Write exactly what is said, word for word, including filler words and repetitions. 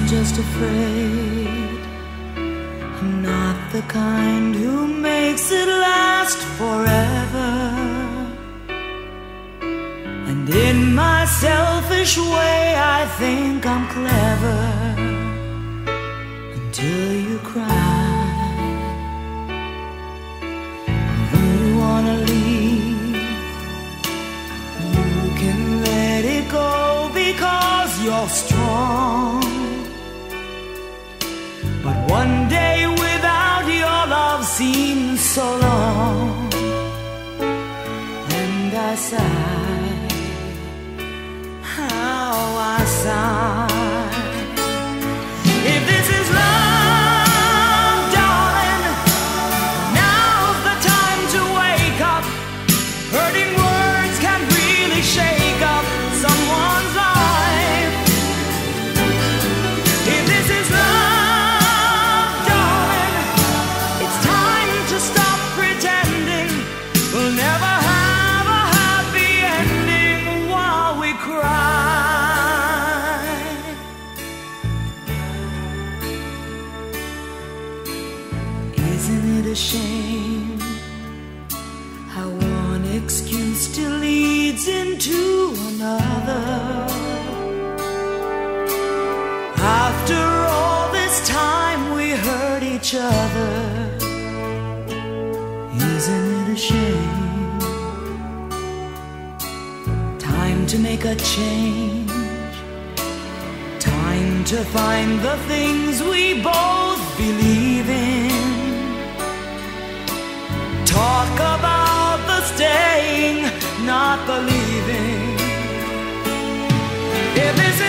just afraid. I'm not the kind who makes it last forever. And in my selfish way I think I'm clever, until you cry. When you wanna leave, you can let it go because you're strong. But one day without your love seems so long, and I sigh, how I sigh. If this is love, darling, now's the time to wake up. Hurting words can really shake up someone's life. If this is love, darling, it's time to stop pretending. We'll never have a happy ending while we cry. Isn't it a shame how one excuse still leads into another? After all this time we hurt each other. Isn't it a shame? Time to make a change. Time to find the things we both believe in. Talk about the staying, not the leaving. If this